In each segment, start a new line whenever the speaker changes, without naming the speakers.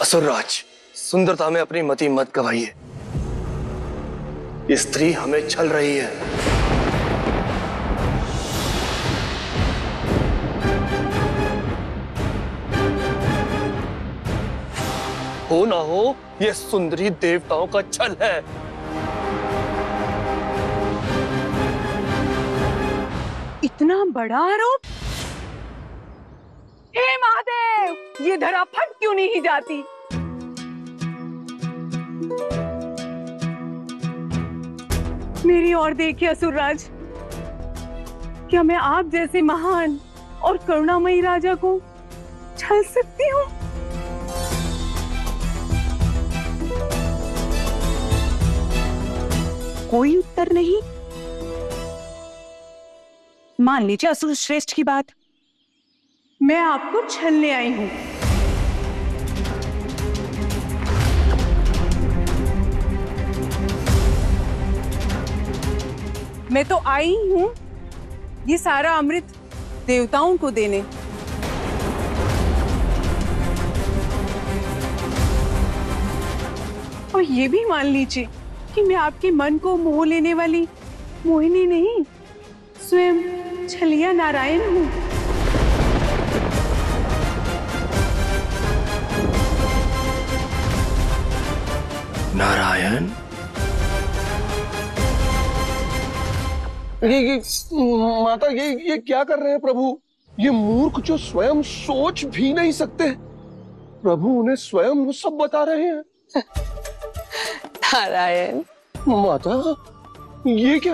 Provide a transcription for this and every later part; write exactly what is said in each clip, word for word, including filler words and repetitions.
असुरराज, सुंदरता में अपनी मति मत गवाइए। ये स्त्री हमें छल रही है। हो ना हो, ये सुंदरी देवताओं का छल है।
इतना बड़ा आरोप? हे महादेव, ये धरा फट क्यों नहीं जाती? मेरी ओर देखिए असुरराज, क्या मैं आप जैसे महान और करुणामयी राजा को छल सकती हूँ? कोई उत्तर नहीं। मान लीजिए असुर श्रेष्ठ की बात, मैं आपको छलने आई हूं। मैं तो आई हूं ये सारा अमृत देवताओं को देने। और ये भी मान लीजिए कि मैं आपके मन को मोह लेने वाली मोहिनी नहीं, स्वयं छलिया नारायण हूं।
नारायण?
ये, ये माता, ये ये क्या कर रहे हैं प्रभु? ये मूर्ख जो स्वयं सोच भी नहीं सकते, प्रभु उन्हें स्वयं वो सब बता रहे हैं।
नारायण।
माता, ये क्या?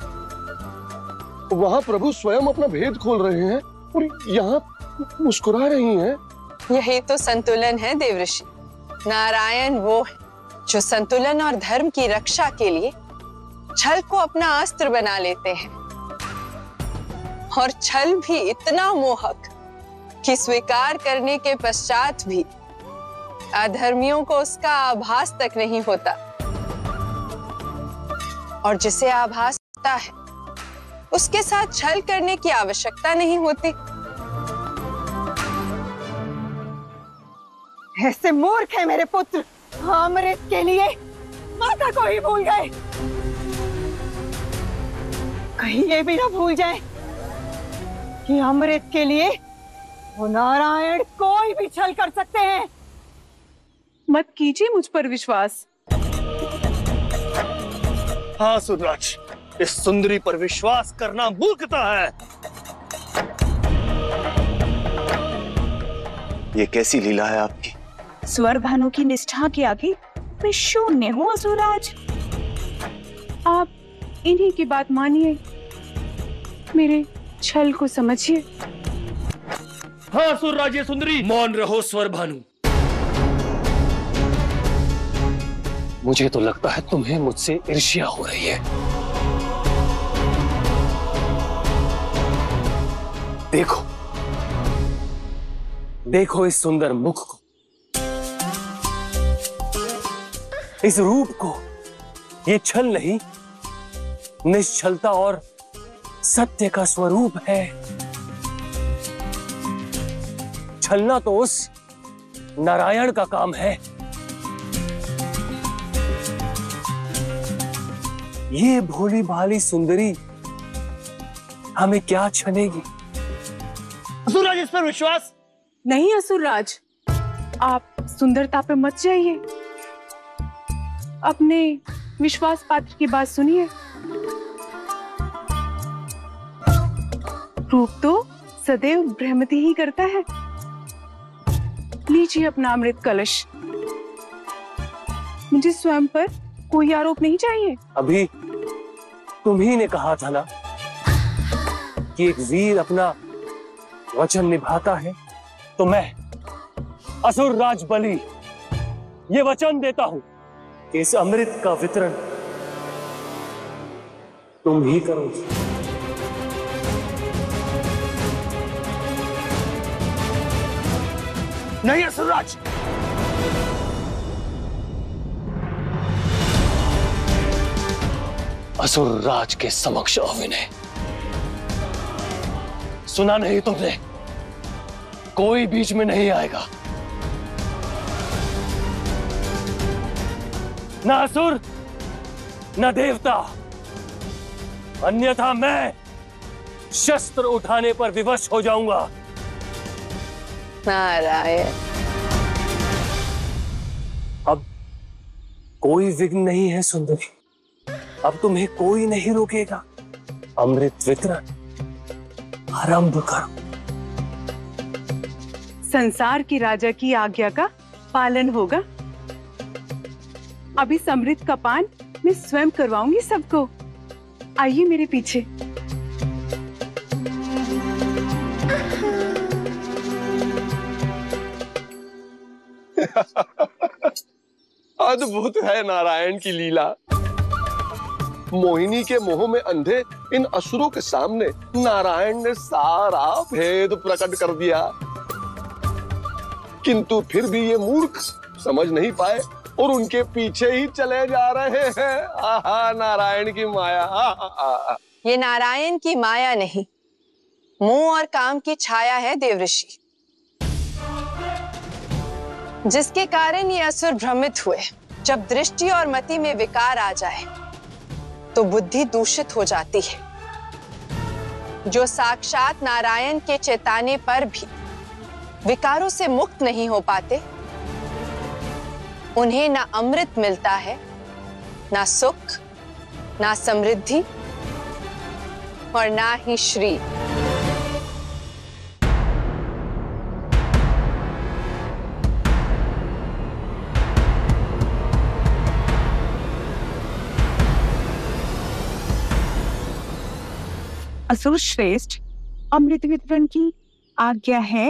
वहाँ प्रभु स्वयं अपना भेद खोल रहे हैं और यहाँ मुस्कुरा रही हैं।
यही तो संतुलन है देवऋषि। नारायण वो है जो संतुलन और धर्म की रक्षा के लिए छल को अपना अस्त्र बना लेते हैं, और छल भी इतना मोहक कि स्वीकार करने के पश्चात भी अधर्मियों को उसका आभास तक नहीं होता, और जिसे आभास होता है उसके साथ छल करने की आवश्यकता नहीं होती।
ऐसे मूर्ख है मेरे पुत्र, अमृत के लिए माता को ही भूल गए। कहीं ये भी ना भूल जाए कि अमृत के लिए वो नारायण कोई भी छल कर सकते हैं। मत कीजिए मुझ पर विश्वास।
हाँ सुरराज, इस सुंदरी पर विश्वास करना मूर्खता है।
ये कैसी लीला है आपकी?
स्वर भानु की निष्ठा के आगे मैं शून्य हूँ असुरराज। आप इन्हीं की बात मानिए, मेरे छल को समझिए।
हाँ सुरराज सुंदरी, मौन रहो स्वर भानु।
मुझे तो लगता है तुम्हें मुझसे ईर्ष्या हो रही है। देखो देखो इस सुंदर मुख को, इस रूप को। ये छल नहीं, निश्चलता और सत्य का स्वरूप है। छलना तो उस नारायण का काम है। ये भोली भाली सुंदरी हमें क्या छलेगी?
असुरराज, इस पर विश्वास
नहीं असुरराज, आप सुंदरता पे मत जाइए। अपने विश्वास पात्र की बात सुनिए। रूप तो सदैव भ्रमती ही करता है। लीजिए अपना अमृत कलश। मुझे स्वयं पर कोई आरोप नहीं चाहिए।
अभी तुम ही ने कहा था ना कि एक वीर अपना वचन निभाता है, तो मैं असुरराज बलि ये वचन देता हूं कि इस अमृत का वितरण तुम ही करोगे।
नहीं असुरराज,
असुरराज के समक्ष अविनय। सुना नहीं तुमने? कोई बीच में नहीं आएगा। न असुर न देवता, अन्यथा मैं शस्त्र उठाने पर विवश हो जाऊंगा।
नारायण।
अब कोई विघ्न नहीं है सुंदरी, अब तुम्हें कोई नहीं रोकेगा। अमृत वितरण आरंभ करो।
संसार की राजा की आज्ञा का पालन होगा। अभी समृद्ध का पान मैं स्वयं करवाऊंगी सबको। आइए मेरे पीछे।
अद्भुत है नारायण की लीला। मोहिनी के मोह में अंधे इन असुरों के सामने नारायण ने सारा भेद प्रकट कर दिया, किंतु फिर भी ये मूर्ख समझ नहीं पाए और उनके पीछे ही चले जा रहे हैं। आहा, नारायण की माया। आहा।
ये नारायण की माया नहीं, मोह और काम की छाया है देवऋषि, जिसके कारण ये असुर भ्रमित हुए। जब दृष्टि और मति में विकार आ जाए तो बुद्धि दूषित हो जाती है। जो साक्षात नारायण के चेताने पर भी विकारों से मुक्त नहीं हो पाते, उन्हें ना अमृत मिलता है, ना सुख, ना समृद्धि और ना ही श्री।
असुर श्रेष्ठ, अमृत वितरण की आज्ञा है।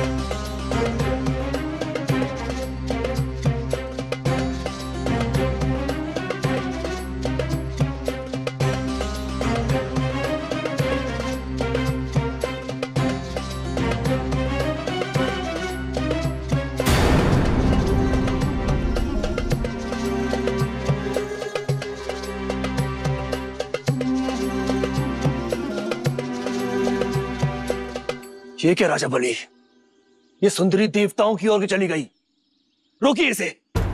ये क्या राजा बलि, ये सुंदरी देवताओं की ओर की चली गई, रोकिए इसे।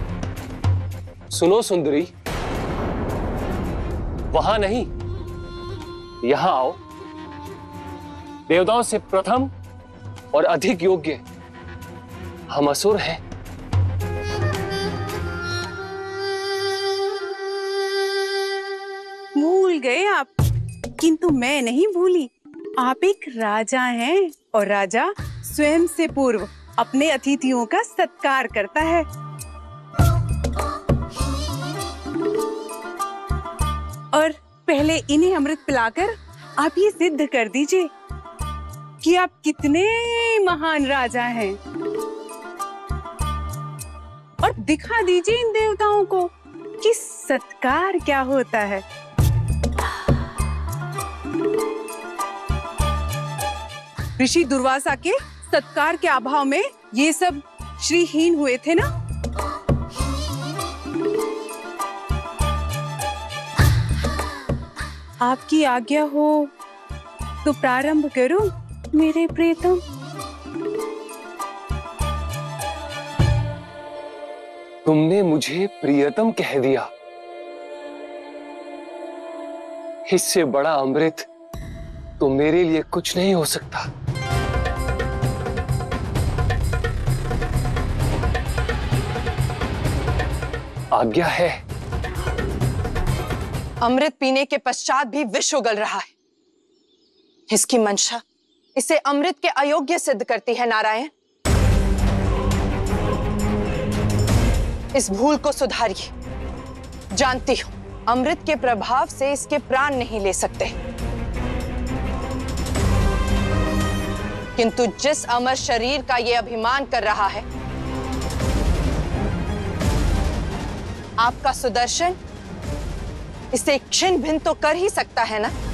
सुनो सुंदरी, वहां नहीं, यहां आओ। देवताओं से प्रथम और अधिक योग्य हम असुर हैं।
भूल गए आप, किंतु मैं नहीं भूली। आप एक राजा हैं और राजा स्वयं से पूर्व अपने अतिथियों का सत्कार करता है। और पहले इन्हें अमृत पिलाकर आप ये सिद्ध कर दीजिए कि आप कितने महान राजा हैं, और दिखा दीजिए इन देवताओं को कि सत्कार क्या होता है। ऋषि दुर्वासा के सत्कार के अभाव में ये सब श्रीहीन हुए थे ना। आपकी आज्ञा हो तो प्रारंभ करो मेरे प्रियतम।
तुमने मुझे प्रियतम कह दिया, इससे बड़ा अमृत तो मेरे लिए कुछ नहीं हो सकता। आज्ञा है।
अमृत पीने के पश्चात भी विष उगल रहा है। इसकी मंशा इसे अमृत के अयोग्य सिद्ध करती है। नारायण, इस भूल को सुधारिए। जानती हूं अमृत के प्रभाव से इसके प्राण नहीं ले सकते, किंतु जिस अमर शरीर का यह अभिमान कर रहा है, आपका सुदर्शन इसे छिन्न भिन्न तो कर ही सकता है ना।